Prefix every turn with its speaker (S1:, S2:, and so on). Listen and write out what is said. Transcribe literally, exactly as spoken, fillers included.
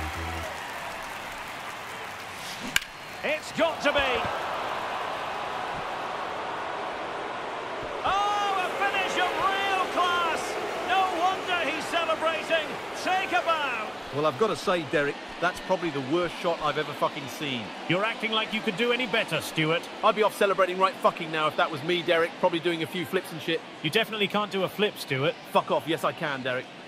S1: It's got to be. Oh, a finish of real class. No wonder he's celebrating. Take a bow.
S2: Well, I've got to say, Derek, that's probably the worst shot I've ever fucking seen.
S1: You're acting like you could do any better, Stewart.
S2: I'd be off celebrating right fucking now if that was me, Derek. Probably doing a few flips and shit.
S1: You definitely can't do a flip, Stewart.
S2: Fuck off. Yes, I can, Derek.